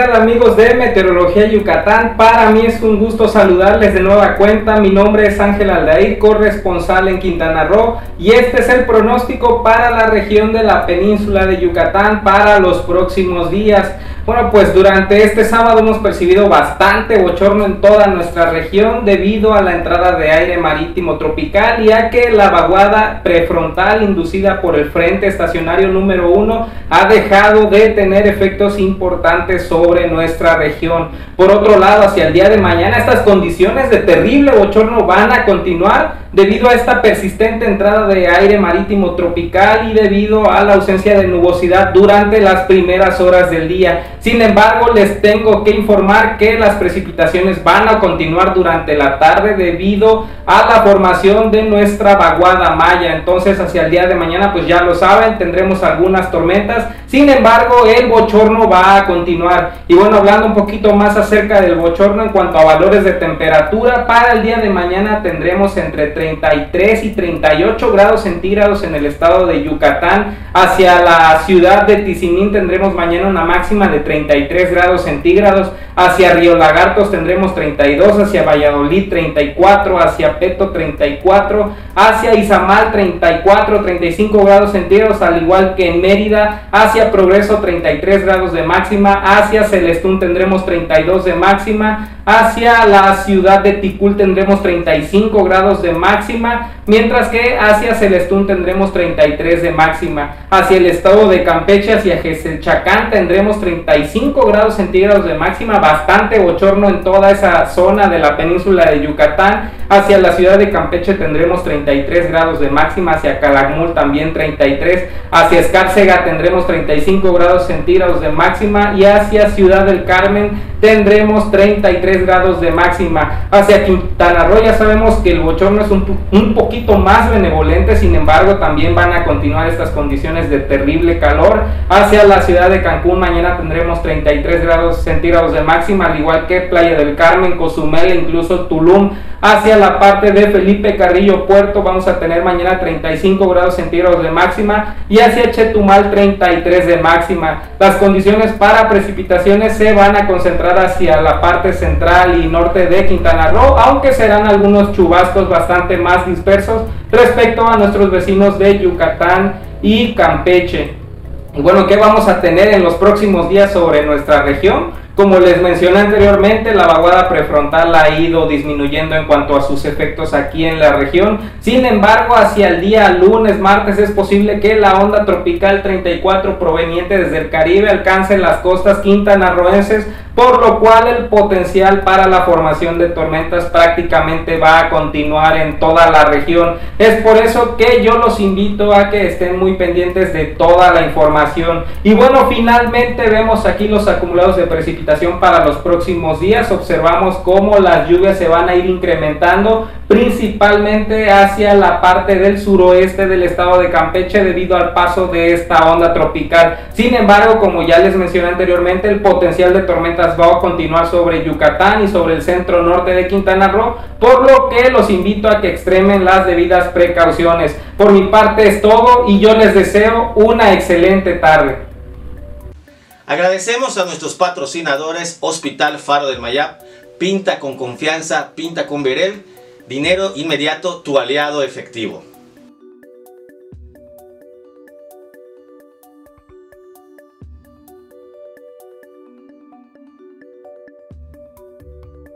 tal amigos de Meteorología Yucatán? Para mí es un gusto saludarles de nueva cuenta. Mi nombre es Ángel Aldair, corresponsal en Quintana Roo, y este es el pronóstico para la región de la Península de Yucatán para los próximos días. Bueno, pues durante este sábado hemos percibido bastante bochorno en toda nuestra región debido a la entrada de aire marítimo tropical y a que la vaguada prefrontal inducida por el Frente estacionario número 1 ha dejado de tener efectos importantes sobre nuestra región. Por otro lado, hacia el día de mañana estas condiciones de terrible bochorno van a continuar debido a esta persistente entrada de aire marítimo tropical y debido a la ausencia de nubosidad durante las primeras horas del día. Sin embargo, les tengo que informar que las precipitaciones van a continuar durante la tarde debido a la formación de nuestra vaguada maya. Entonces, hacia el día de mañana, pues ya lo saben, tendremos algunas tormentas. Sin embargo, el bochorno va a continuar. Y bueno, hablando un poquito más acerca del bochorno en cuanto a valores de temperatura, para el día de mañana tendremos entre 33 y 38 grados centígrados en el estado de Yucatán. Hacia la ciudad de Tizimín tendremos mañana una máxima de 33 grados centígrados. Hacia Río Lagartos tendremos 32, hacia Valladolid 34, hacia Peto 34, hacia Izamal 34, 35 grados centígrados, al igual que en Mérida. Hacia Progreso 33 grados de máxima, hacia Celestún tendremos 32 de máxima, hacia la ciudad de Ticul tendremos 35 grados de máxima, mientras que hacia Celestún tendremos 33 de máxima. Hacia el estado de Campeche, hacia Jexelchacán tendremos 35 grados centígrados de máxima, bastante bochorno en toda esa zona de la península de Yucatán. Hacia la ciudad de Campeche tendremos 33 grados de máxima, hacia Calakmul también 33, hacia Escárcega tendremos 35 grados centígrados de máxima y hacia Ciudad del Carmen tendremos 33 grados de máxima. Hacia Quintana Roo ya sabemos que el bochorno es un poquito más benevolente, sin embargo también van a continuar estas condiciones de terrible calor. Hacia la ciudad de Cancún mañana tendremos 33 grados centígrados de máxima, al igual que Playa del Carmen, Cozumel e incluso Tulum. Hacia la parte de Felipe Carrillo Puerto vamos a tener mañana 35 grados centígrados de máxima y hacia Chetumal 33 de máxima. Las condiciones para precipitaciones se van a concentrar hacia la parte central y norte de Quintana Roo, aunque serán algunos chubascos bastante más dispersos respecto a nuestros vecinos de Yucatán y Campeche. Y bueno, ¿qué vamos a tener en los próximos días sobre nuestra región? Como les mencioné anteriormente, la vaguada prefrontal ha ido disminuyendo en cuanto a sus efectos aquí en la región. Sin embargo, hacia el día lunes, martes, es posible que la onda tropical 34 proveniente desde el Caribe alcance las costas quintanarroenses, por lo cual el potencial para la formación de tormentas prácticamente va a continuar en toda la región. Es por eso que yo los invito a que estén muy pendientes de toda la información. Y bueno, finalmente vemos aquí los acumulados de precipitación para los próximos días. Observamos cómo las lluvias se van a ir incrementando, principalmente hacia la parte del suroeste del estado de Campeche debido al paso de esta onda tropical. Sin embargo, como ya les mencioné anteriormente, el potencial de tormentas va a continuar sobre Yucatán y sobre el centro norte de Quintana Roo, por lo que los invito a que extremen las debidas precauciones. Por mi parte es todo y yo les deseo una excelente tarde. Agradecemos a nuestros patrocinadores: Hospital Faro del Mayab, pinta con confianza, pinta con Verel, dinero inmediato, tu aliado efectivo.